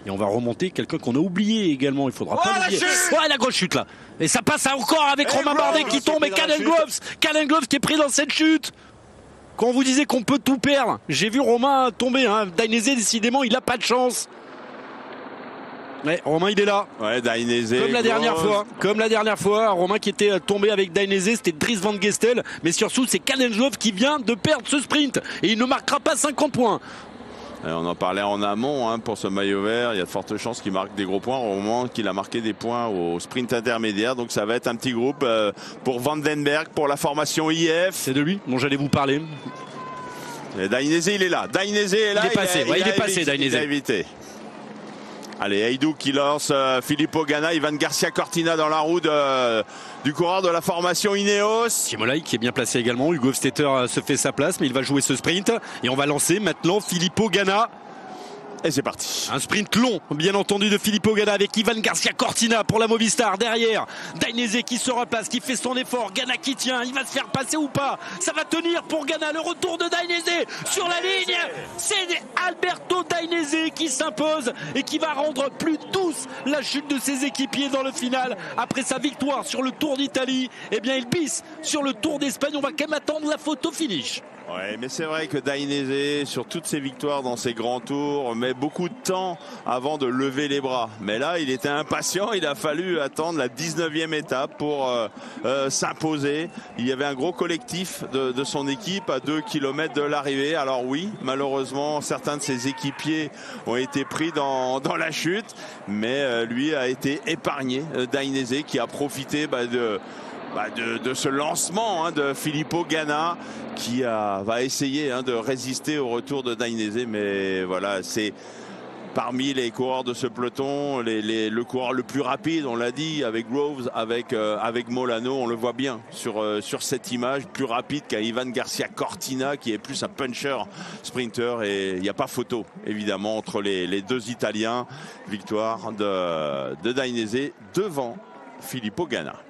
Et on va remonter quelqu'un qu'on a oublié également. Il faudra pas l'oublier. Ouais, la grosse chute là. Et ça passe encore avec Romain Bardet qui tombe et Callen Gloves qui est pris dans cette chute. Quand on vous disait qu'on peut tout perdre, j'ai vu Romain tomber. Dainese, décidément, il n'a pas de chance. Ouais, Romain, il est là. Ouais, Dainese. Comme la dernière fois. Romain qui était tombé avec Dainese, c'était Dries Van Gestel. Mais surtout, c'est Callen Gloves qui vient de perdre ce sprint. Et il ne marquera pas 50 points. On en parlait en amont pour ce maillot vert. Il y a de fortes chances qu'il marque des gros points au moment qu'il a marqué des points au sprint intermédiaire. Donc ça va être un petit groupe pour Vandenberg, pour la formation IF. C'est de lui dont j'allais vous parler. Et Dainese, il est là. Dainese est là. Il est passé, Dainese. Il a évité. Allez, Haidou qui lance Filippo Ganna, Ivan Garcia Cortina dans la roue du coureur de la formation Ineos. Simolai qui est bien placé également. Hugo Hofstetter se fait sa place, mais il va jouer ce sprint. Et on va lancer maintenant Filippo Ganna. Et c'est parti. Un sprint long, bien entendu, de Filippo Ganna avec Ivan Garcia Cortina pour la Movistar. Derrière, Dainese qui se replace, qui fait son effort. Ganna qui tient, il va se faire passer ou pas? Ça va tenir pour Ganna. Le retour de Dainese sur la ligne. C'est Alberto Dainese qui s'impose et qui va rendre plus douce la chute de ses équipiers dans le final. Après sa victoire sur le Tour d'Italie, eh bien il bisse sur le Tour d'Espagne. On va quand même attendre la photo finish. Ouais, mais c'est vrai que Dainese, sur toutes ses victoires dans ses grands tours, met beaucoup de temps avant de lever les bras. Mais là, il était impatient. Il a fallu attendre la 19e étape pour s'imposer. Il y avait un gros collectif de son équipe à 2 km de l'arrivée. Alors oui, malheureusement, certains de ses équipiers ont été pris dans la chute. Mais lui a été épargné. Dainese qui a profité de ce lancement de Filippo Ganna qui va essayer de résister au retour de Dainese, mais voilà, c'est parmi les coureurs de ce peloton le coureur le plus rapide, on l'a dit, avec Groves, avec Molano, on le voit bien sur cette image, plus rapide qu'un Ivan Garcia Cortina qui est plus un puncher sprinter, et il n'y a pas photo évidemment entre les deux Italiens. Victoire de Dainese devant Filippo Ganna.